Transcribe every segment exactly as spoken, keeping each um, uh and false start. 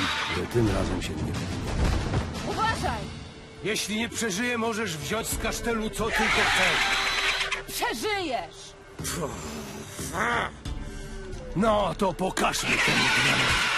że tym razem się nie wywinie. Uważaj! Jeśli nie przeżyję, możesz wziąć z kasztelu co tylko chcesz. Przeżyjesz! No, to pokaż mi ten granat.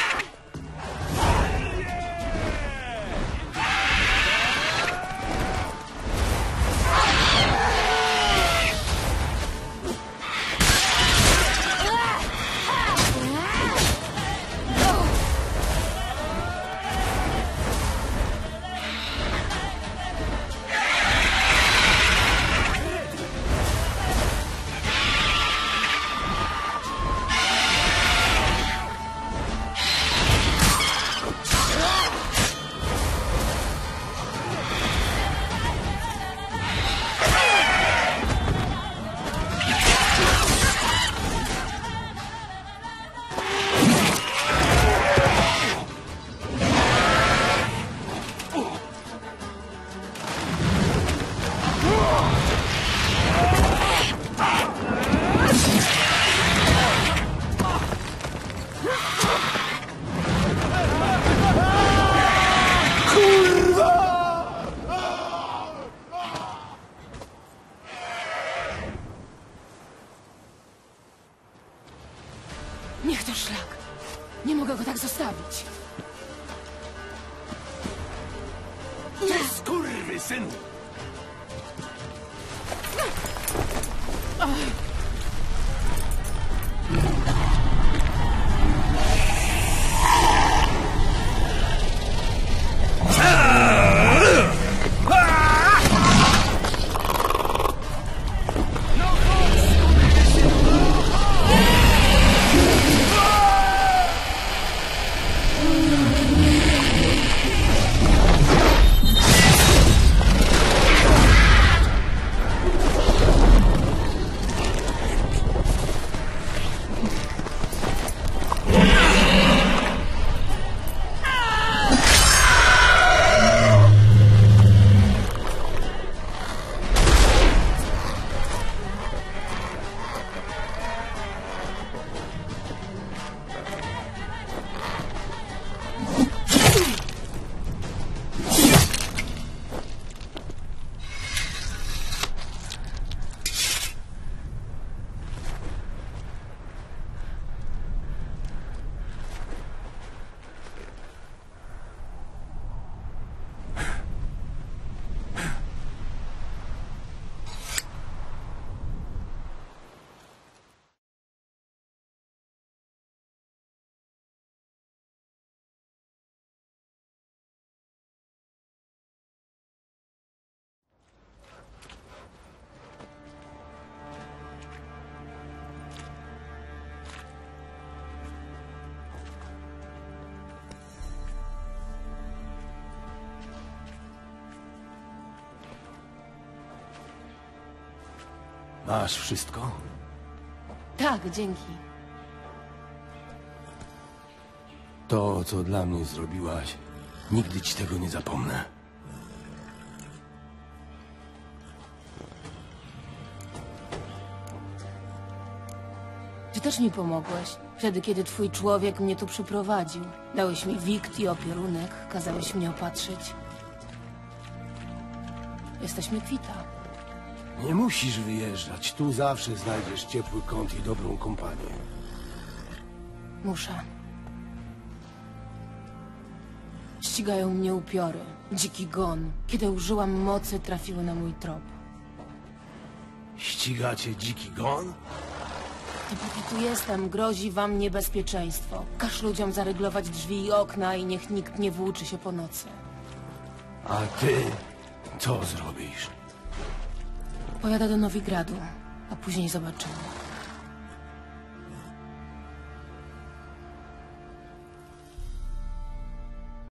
Niech to szlak. Nie mogę go tak zostawić. Ty skurwysyn! Masz wszystko? Tak, dzięki. To, co dla mnie zrobiłaś, nigdy ci tego nie zapomnę. Ty też mi pomogłeś. Wtedy, kiedy twój człowiek mnie tu przyprowadził. Dałeś mi wikt i opierunek, kazałeś mnie opatrzyć. Jesteśmy kwita. Nie musisz wyjeżdżać. Tu zawsze znajdziesz ciepły kąt i dobrą kompanię. Muszę. Ścigają mnie upiory. Dziki gon. Kiedy użyłam mocy, trafiły na mój trop. Ścigacie dziki gon? Dopóki tu jestem, grozi wam niebezpieczeństwo. Każ ludziom zaryglować drzwi i okna i niech nikt nie włóczy się po nocy. A ty co zrobisz? Pojadę do Nowigradu, a później zobaczymy.